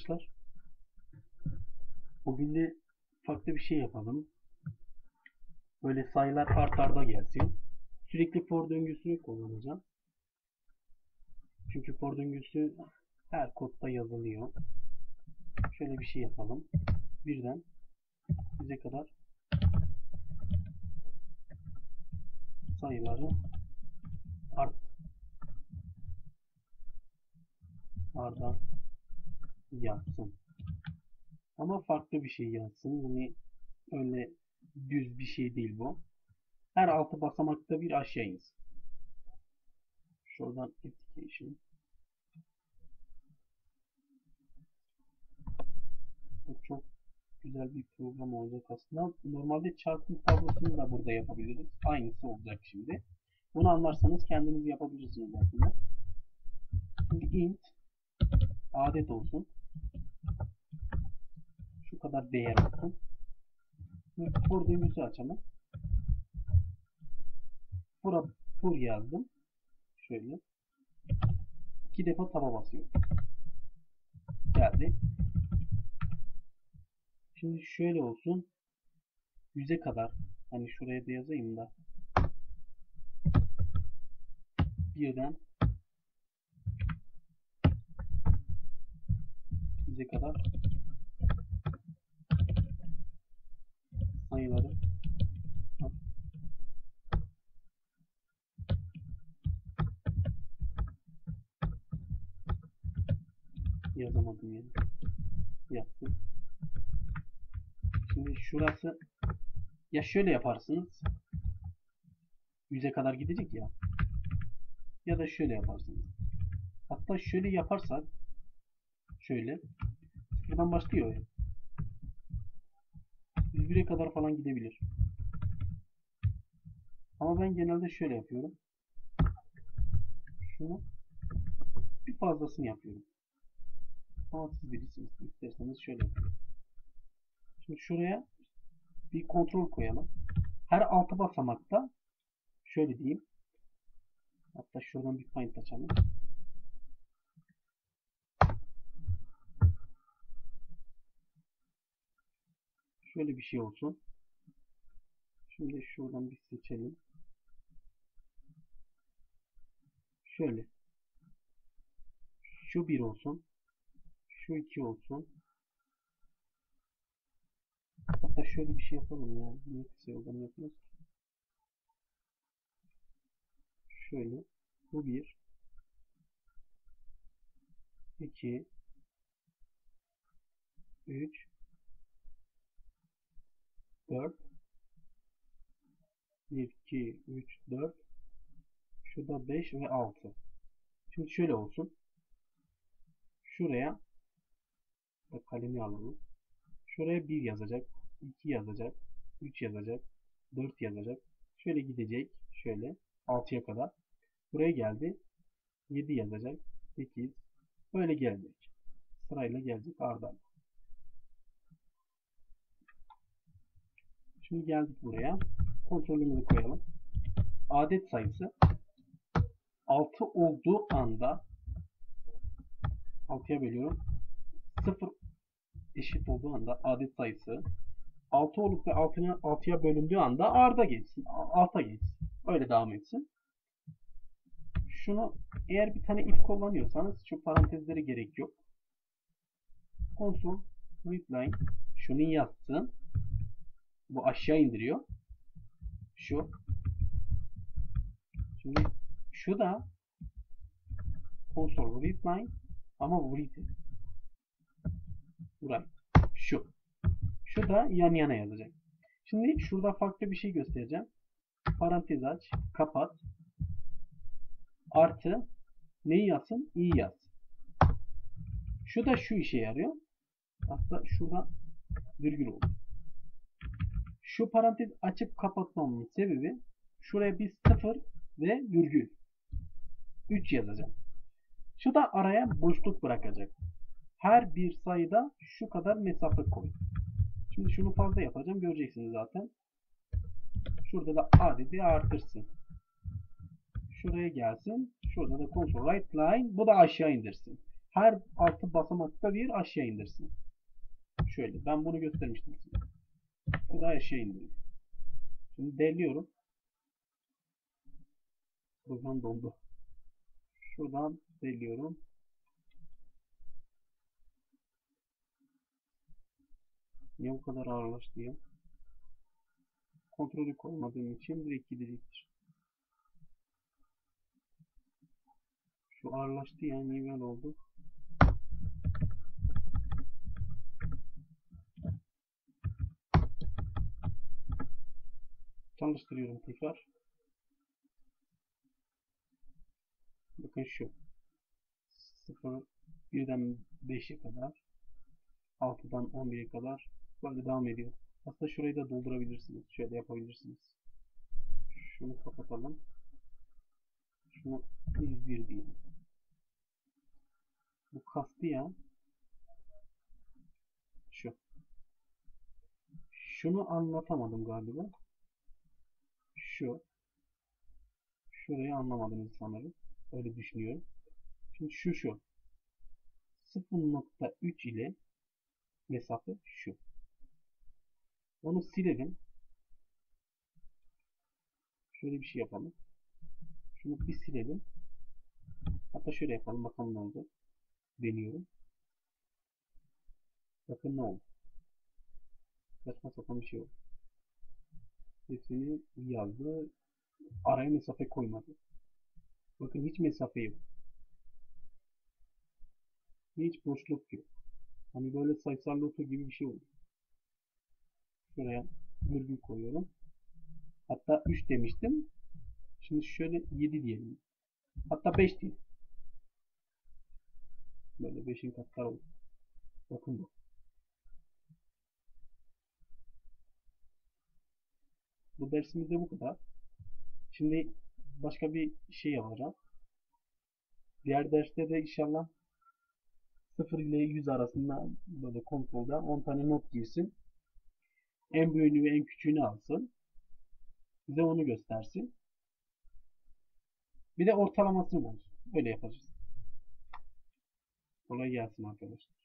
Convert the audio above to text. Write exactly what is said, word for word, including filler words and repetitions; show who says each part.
Speaker 1: arkadaşlar. Bugün de farklı bir şey yapalım. Böyle sayılar art arda gelsin. Sürekli for döngüsünü kullanacağım. Çünkü for döngüsü her kodda yazılıyor. Şöyle bir şey yapalım. Birden bize kadar sayıları art arda yazsın. Ama farklı bir şey yazsın. Yani öyle düz bir şey değil bu. Her altı basamakta bir aşağı insin. Şuradan application. Bu çok güzel bir program olacak aslında. Normalde çarpım tablosunu da burada yapabiliriz. Aynısı olacak şimdi. Bunu anlarsanız kendiniz yapabilirsiniz aslında. Şimdi int adet olsun. Şu kadar değer olsun. Şimdi for döngüsü açalım. For'a for yazdım. Şöyle. İki defa taba basıyorum. Geldi. Şimdi şöyle olsun. yüze kadar. Hani şuraya da yazayım da. Birden yüze kadar sayıları yazamadım yani. Yaptım. Şimdi şurası ya şöyle yaparsınız. yüze kadar gidecek ya. Ya da şöyle yaparsınız. Hatta şöyle yaparsak şöyle sıfırdan başlıyor ya. yüz bire kadar falan gidebilir. Ama ben genelde şöyle yapıyorum. Şunu bir fazlasını yapıyorum. Ama siz bilirsiniz. İsterseniz şöyle yapıyorum. Şimdi şuraya bir kontrol koyalım. Her altı basamakta şöyle diyeyim. Hatta şuradan bir paint açalım. Şöyle bir şey olsun. Şimdi şuradan bir seçelim. Şöyle. Şu bir olsun. Şu iki olsun. Hatta şöyle bir şey yapalım ya. Niye kısa yoldan yapıyoruz? Şöyle. Bu bir. iki. üç. dört. bir, iki, üç, dört. Şurada beş ve altı. Şimdi şöyle olsun. Şuraya da kalemi alalım. Şuraya bir yazacak. iki yazacak. üç yazacak. dört yazacak. Şöyle gidecek. Şöyle. altıya kadar. Buraya geldi. yedi yazacak. sekiz. Böyle gelecek. Sırayla gelecek arda. Şimdi geldik buraya. Kontrolümüzü koyalım. Adet sayısı altı olduğu anda altıya bölüyorum. sıfır eşit olduğu anda adet sayısı altı olup ve altıya bölündüğü anda arda geçsin. Alta geçsin. Öyle devam etsin. Şunu eğer bir tane if kullanıyorsanız şu parantezlere gerek yok. Console readline şunu yazsın. Bu aşağı indiriyor. Şu. Şimdi şu da console readline ama read. Buraya. Şu. Şu da yan yana yazacak. Şimdi şurada farklı bir şey göstereceğim. Parantez aç. Kapat. Artı neyi yazsın? İyi yaz. Şu da şu işe yarıyor. Hatta şurada virgül oldu. Şu parantez açıp kapatmamın sebebi şuraya bir sıfır ve virgül üç yazacağım. Şu da araya boşluk bırakacak. Her bir sayıda şu kadar mesafe koy. Şimdi şunu fazla yapacağım. Göreceksiniz zaten. Şurada da adedi artırsın. Şuraya gelsin. Şurada da console right line. Bu da aşağı indirsin. her altı basamakta bir aşağı indirsin. Şöyle. Ben bunu göstermiştim size. Bu da aşağı indiriyor. Şimdi deliyorum. Buradan dondu. Şuradan deliyorum. Niye bu kadar ağırlaştı ya? Kontrolü koymadığım için direkt gidecektir. Şu ağırlaştı ya. Niye böyle oldu? Çalıştırıyorum tekrar. Bakın şu. sıfır birden beşe kadar. altıdan on bire kadar. Böyle devam ediyor. Aslında şurayı da doldurabilirsiniz. Şöyle yapabilirsiniz. Şunu kapatalım. Şunu yüz bir diyelim. Bu kastı ya. Şu. Şunu anlatamadım galiba. Şu. Şurayı anlamadınız sanırım. Öyle düşünüyorum. Şimdi şu şu. sıfır nokta üç ile mesafe şu. Onu silelim. Şöyle bir şey yapalım. Şunu bir silelim. Hatta şöyle yapalım. Bakalım ne oldu. Deniyorum. Bakın ne oldu. Saçma sapan bir şey oldu. Hepsini yazdı. Araya mesafe koymadı. Bakın hiç mesafe yok. Hiç boşluk yok. Hani böyle sayısal loto gibi bir şey oldu. Şuraya virgül koyuyorum. Hatta üç demiştim. Şimdi şöyle yedi diyelim. Hatta beş diyelim. Böyle beşin katları oldu. Bakın bu. Bu dersimizde bu kadar. Şimdi başka bir şey yapacağım. Diğer derste de inşallah sıfır ile yüz arasında böyle kontrolde on tane not girsin. En büyüğünü ve en küçüğünü alsın. Bize onu göstersin. Bir de ortalamasını bulsun. Öyle yapacağız. Kolay gelsin arkadaşlar.